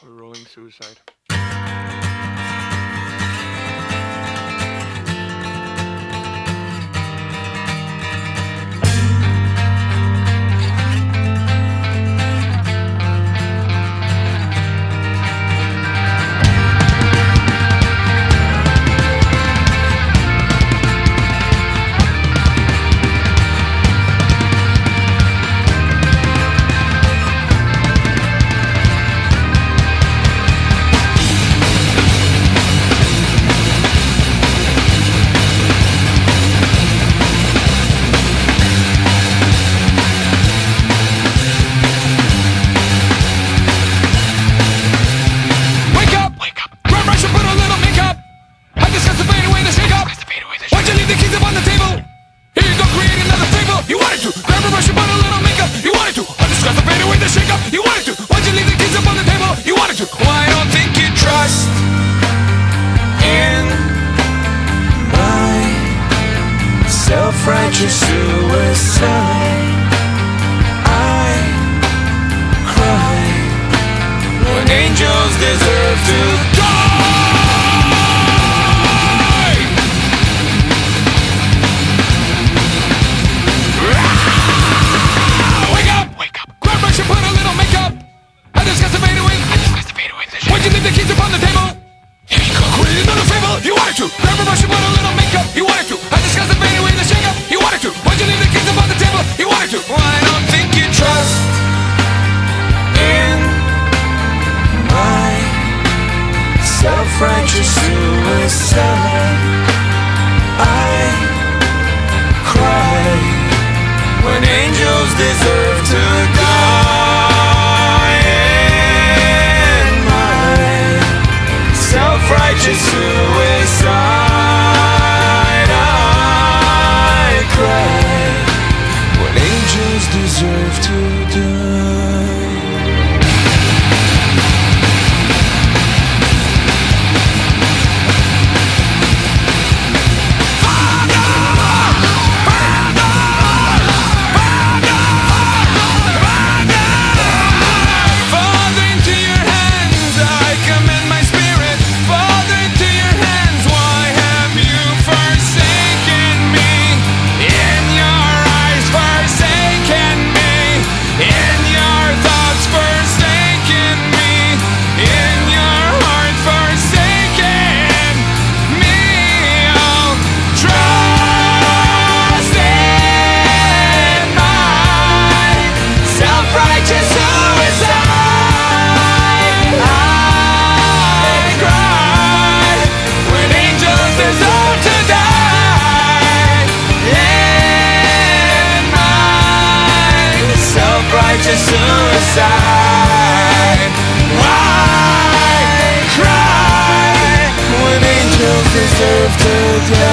We're rolling suicide. Self-righteous suicide. I cry when angels deserve to die. Wake up! Wake up! Grab brush and put a little makeup. I discussed the fade away. Why'd you leave the keys upon the table? Here you go. Create another fable. You wanted to. Grab a brush and put a little makeup. You wanted to. I discussed the fade away. You wanted to. Why'd you leave the keys upon the table? You wanted to. Well, I don't think you trust in my self-righteous suicide. I cry when angels deserve to die. In my self-righteous suicide. Deserve to die. Father, into your hands I commend my spirit. Father, into your hands, why have you forsaken me? In your eyes forsaken me. In your thoughts forsaken me. In your heart forsaken me. Oh, trust in my self-righteous suicide. I cry when angels deserve to die. In my self-righteous suicide. Why cry when angels deserve to die?